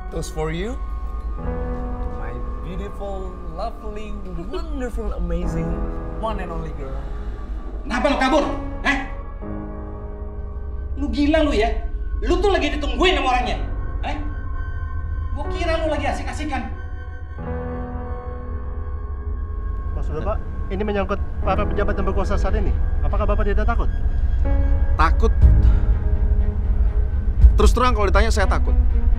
Toast for you, my beautiful, lovely, wonderful, amazing, one and only girl. Kenapa lo kabur? Hah? Lu gila lu ya? Lu tuh lagi ditungguin sama orangnya. Gua kira lu lagi asik-asikan. Maksudnya Pak, ini menyangkut para pejabat yang berkuasa saat ini. Apakah Bapak tidak takut? Takut? Terus terang kalau ditanya saya takut.